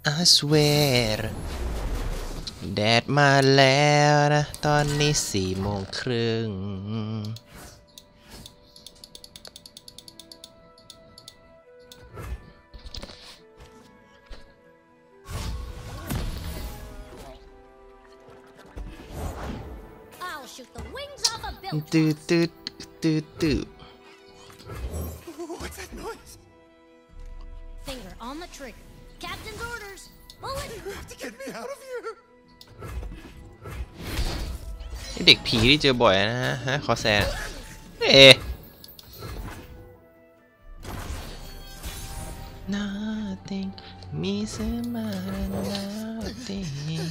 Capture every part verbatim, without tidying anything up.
I swear แดดมาแล้วนะตอนนี้สี่โมงครึ่งตื้อตื้อตื้อตื้อ What's that noise? Finger on the trigger. Captain's orders. Bullet. You have to get me out of here. เด็กผีที่เจอบ่อยนะฮะคอแซนเอ๊ Nothing มีเสมา Nothing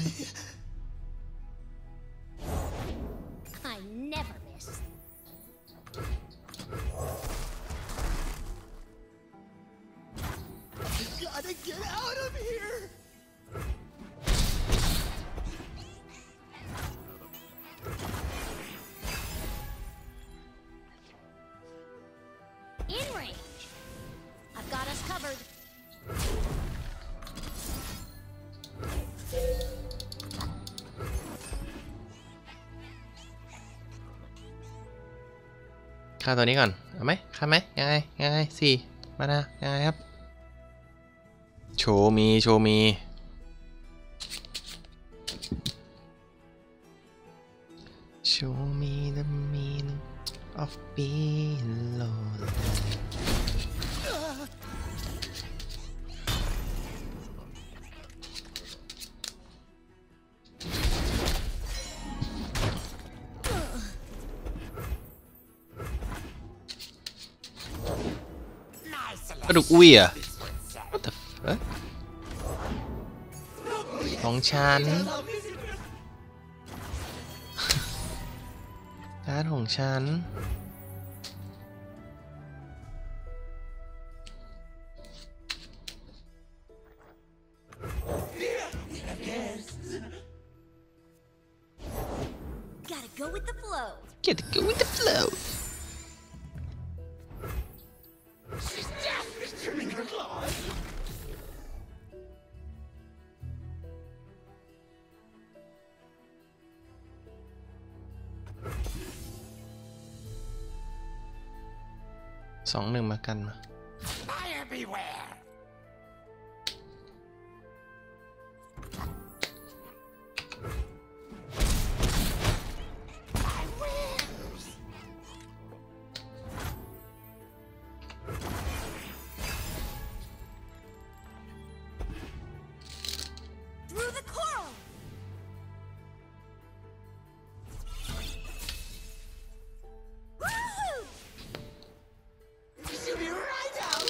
I never miss. You gotta get out of here. In range. I've got us covered. ฆ่าตัวนี้ก่อนเอาไหมฆ่าไหมยังไงยังไงสี่มานะยังไงครับโชว์มีโชว์มี Show me the meaning of being lonely กระดูกอุ้ยอะ What the fuck ของฉันการ์ดของฉัน Gotta go with the flow. Get to go with the flow สองหนึ่งมากันมา Fire beware. Through the coral. Woohoo! Shoot me right out.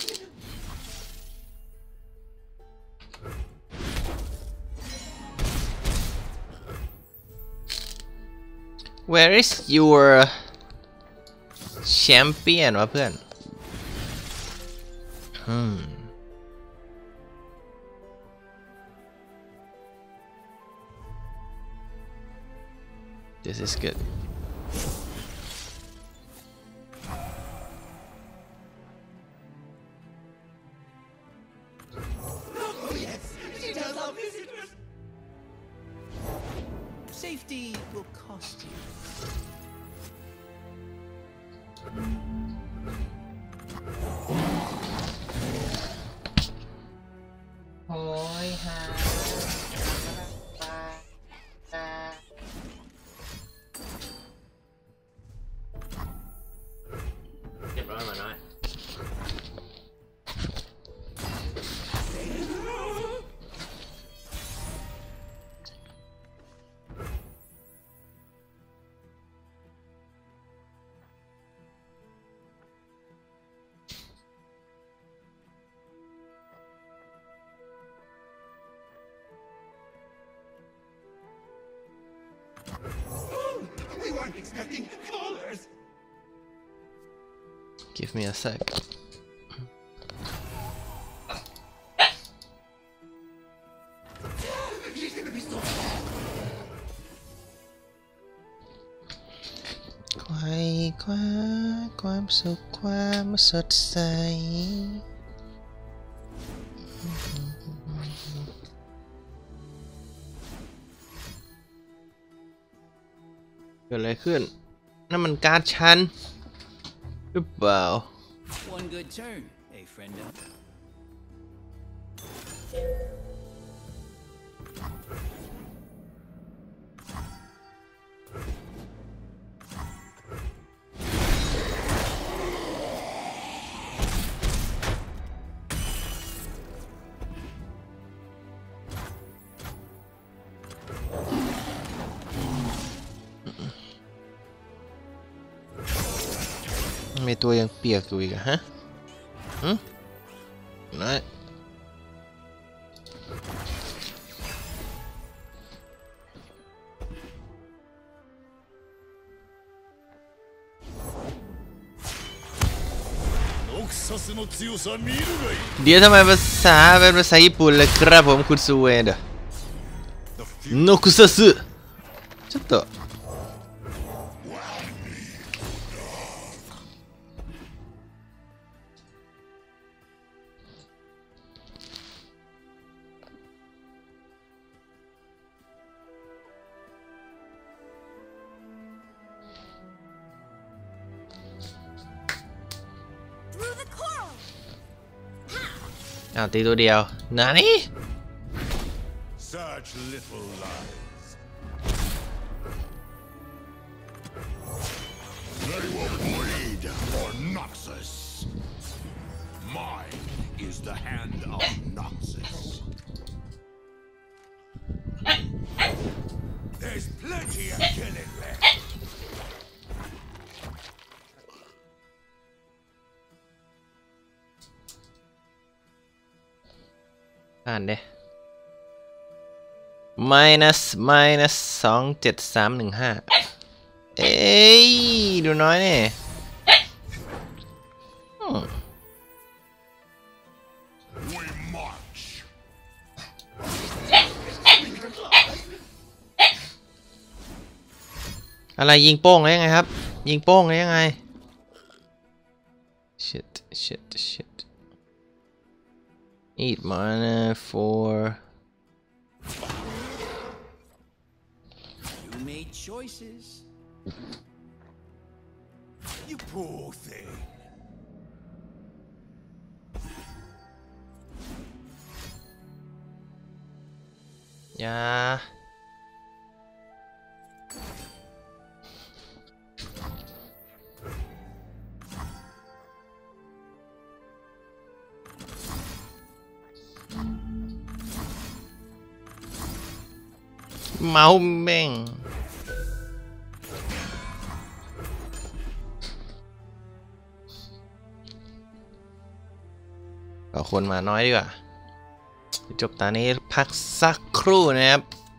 Where is your champion วะเพื่อนอืม This is good Oh yes, she does our visitors. Safety will cost you. โอ้ยฮะเรียบร้อยมาน้อย We weren't expecting callers. Give me a sec She's gonna be so ไขว่คว้าความสุขความสดใสกิดอะไรขึ้นนั่นมันการ์ดฉันหรือเปล่า One good turn, eh, friendo? ทำไมตัวยังเปียกอยู่อีกอะฮะอืมน้อยเดี๋ยวทำไมภาษาเป็นภาษาญี่ปุ่นเลยครับผมคุณซูเอเดะโนคุซัสึちょっとอ้าวตีตัวเดียวนานี่ Such little lies. They will bleed for Noxus. Mine is the hand of Noxus. There's plenty of killing left. อ่านเด้ minus minus สองเจ็ดสามหนึ่งห้าเอ้ยดูน้อยเนี่ยอืม We march. อะไรยิงโป้งเลยยังไงครับยิงโป้งเลยยังไง shit shit shit eat mana for You made choices. You poor thing. อย่าเมาส์แม่งก็คนมาน้อยดีกว่าจบตอนนี้พักสักครู่นะครับ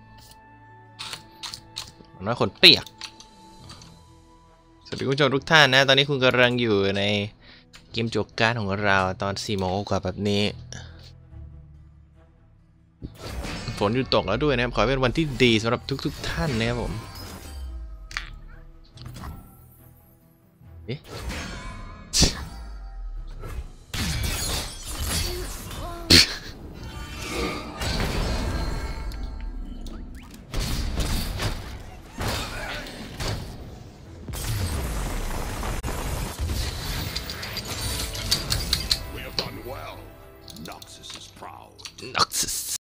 น้อยคนเปียกสวัสดีคุณผู้ชมทุกท่านนะตอนนี้คุณกำลังอยู่ในเกมโจกการ์ดของเราตอนสี่โมงกว่าแบบนี้ฝนหยุดตกแล้วด้วยนะครับขอให้เป็นวันที่ดีสำหรับทุกๆท่านนะครับผมเอ๊ะNoxus